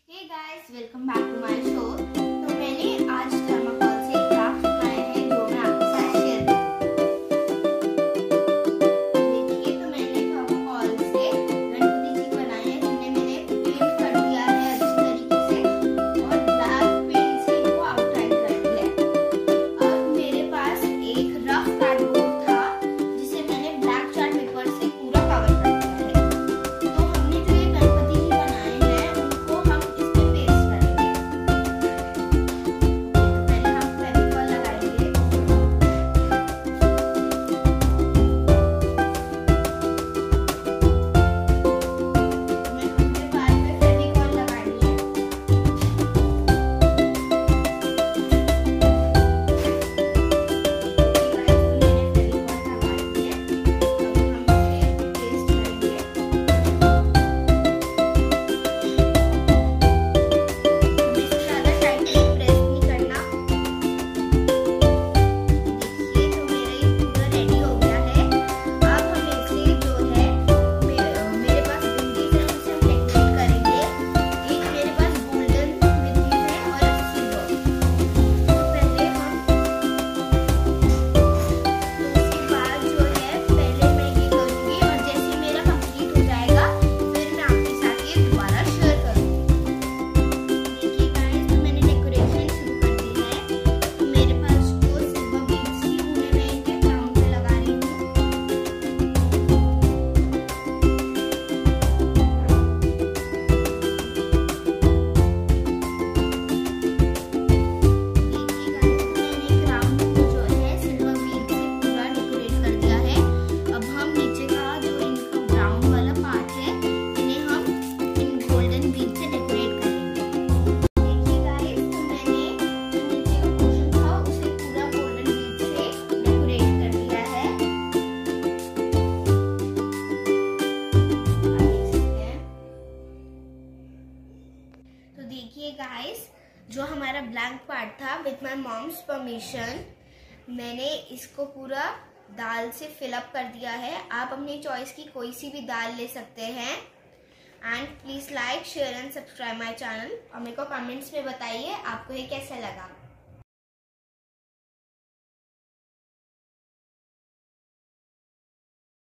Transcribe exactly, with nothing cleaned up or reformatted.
Hey guys, welcome back to my show. तो मैंने आज थर्माकोल से एक क्राफ्ट बनाया है जो मैं आपके साथ शेयर करूँगी। देखिए, तो मैंने थर्माकोल से गणपति जी बनाए हैं जिन्हें मैंने पेंट कर दिया है अच्छी तरीके से और ब्लैक पेंट से इनको आउटलाइन कर दिया है। अब मेरे पास एक रफ कार्डबोर्ड था जिसे मैंने ब्लैक चार्ट पेपर से पूरा कवर कर दिया है। तो हमने जो ये गणपति जी बनाए हैं उनको हम इसमें पेस्ट करेंगे। पहले हम फेविकॉल लगाएंगे। हमें अपने बाल पे फेविकॉल लगानी है। मैंने फेविकॉल लगा दी है। अब हम इसे पेस्ट करेंगे। हमें इसे ज़्यादा टाइटली प्रेस नहीं करना। देखिए, तो मेरा ये पूरा रेडी हो गया है। अब हम इसे जो है मेरे मेरे पास बिंदीज है उनसे हम डेकोरेट करेंगे। एक मेरे पास गोल्डन बिंदीज है और सिल्वर। तो पहले हम तो उसके बाद जो है पहले मैं ये करूँगी और जैसे मेरा कंप्लीट हो जाएगा फिर मैं आपके साथ ये दोबारा शेयर करूँगी। देखिए गाइस, तो मैंने डेकोरेशन शुरू कर दी है। तो मेरे पास जो सिल्वर बीड्स थी उन्हें मैं इनके क्राउन पे लगा रही हूँ। देखिए गाइस, मैंने क्राउन को जो है सिल्वर बीड से पूरा डेकोरेट कर दिया है। अब हम नीचे का जो इनका ब्राउन वाला पार्ट है इन्हें हम इन गोल्डन बीड से डेकोरेट करेंगे। देखिए गाइस, तो मैंने जो नीचे का पोर्शन था उसे पूरा गोल्डन बीड से डेकोरेट कर दिया है। आप देख सकते हैं। तो देखिए गाइस, जो हमारा ब्लैंक पार्ट था विथ माय मॉम्स परमिशन मैंने इसको पूरा दाल से फिलअप कर दिया है। आप अपनी चॉइस की कोई सी भी दाल ले सकते हैं। And please like share and subscribe my channel और मेरे को कमेंट्स में बताइए आपको ये कैसा लगा।